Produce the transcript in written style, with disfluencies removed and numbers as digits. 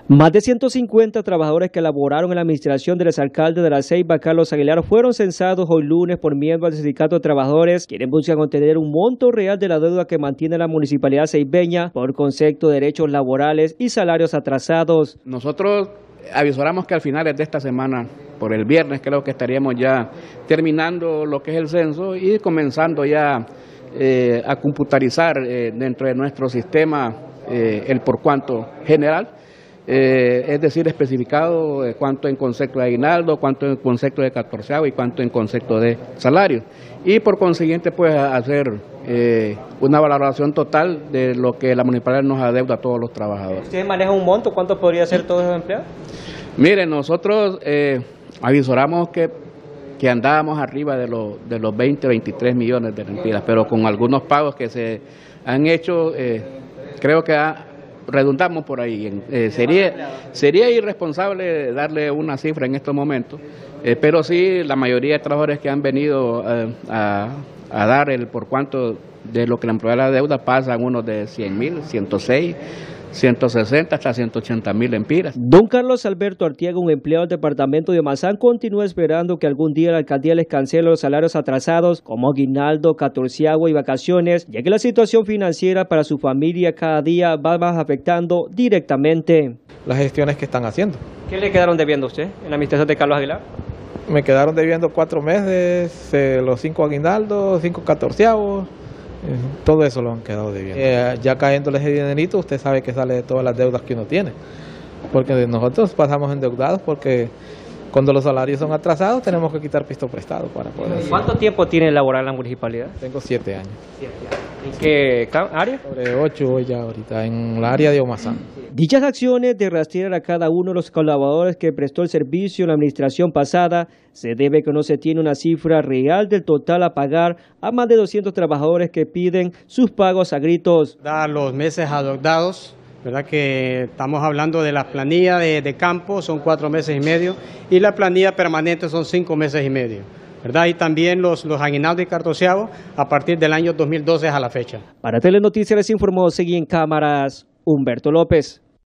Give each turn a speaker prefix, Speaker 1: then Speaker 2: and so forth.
Speaker 1: Más de 150 trabajadores que laboraron en la administración del exalcalde de La Ceiba, Carlos Aguilar, fueron censados hoy lunes por miembros del Sindicato de Trabajadores, quienes buscan obtener un monto real de la deuda que mantiene la municipalidad ceibeña por concepto de derechos laborales y salarios atrasados. Nosotros avisoramos que al finales de esta semana, por el viernes, creo que estaríamos ya terminando lo que es el censo y comenzando ya a computarizar dentro de nuestro sistema el por cuánto general. Es decir, especificado cuánto en concepto de aguinaldo, cuánto en concepto de catorceavo y cuánto en concepto de salario. Y por consiguiente, pues hacer una valoración total de lo que la municipalidad nos adeuda a todos los trabajadores.
Speaker 2: ¿Ustedes manejan un monto? ¿Cuánto podría ser todos los empleados?
Speaker 1: Miren, nosotros avisoramos que andábamos arriba de los 20, 23 millones de lempiras, pero con algunos pagos que se han hecho, creo que redundamos por ahí. Sería irresponsable darle una cifra en estos momentos, pero sí la mayoría de trabajadores que han venido a dar el por cuánto de lo que la empleada deuda pasan unos de 100.000, 106, 160 hasta 180.000 lempiras. Don Carlos Alberto Artiega, un empleado del departamento de Mazán, continúa esperando que algún día la alcaldía les cancele los salarios atrasados como aguinaldo, catorceavo y vacaciones, ya que la situación financiera para su familia cada día va más afectando directamente
Speaker 3: las gestiones que están haciendo.
Speaker 2: ¿Qué le quedaron debiendo a usted en la administración de Carlos Aguilar?
Speaker 3: Me quedaron debiendo 4 meses, los 5 aguinaldos, 5 catorceavos. Todo eso lo han quedado debiendo. Ya cayéndole ese dinerito, usted sabe que sale de todas las deudas que uno tiene. Porque nosotros pasamos endeudados porque cuando los salarios son atrasados tenemos que quitar pisto prestado para poder.
Speaker 2: ¿Cuánto tiempo tiene laborar en la municipalidad?
Speaker 3: Tengo 7 años.
Speaker 2: ¿En qué área?
Speaker 3: Sobre 8 ya ahorita, en la área de Omazán.
Speaker 1: Dichas acciones de rastrear a cada uno de los colaboradores que prestó el servicio en la administración pasada se debe que no se tiene una cifra real del total a pagar a más de 200 trabajadores que piden sus pagos a gritos.
Speaker 4: Los meses adeudados, ¿verdad? Que estamos hablando de la planilla de campo, son 4 meses y medio, y la planilla permanente son 5 meses y medio, ¿verdad? Y también los aguinaldos y catorceavos a partir del año 2012 a la fecha.
Speaker 1: Para Telenoticias les informó, seguí en cámaras, Humberto López.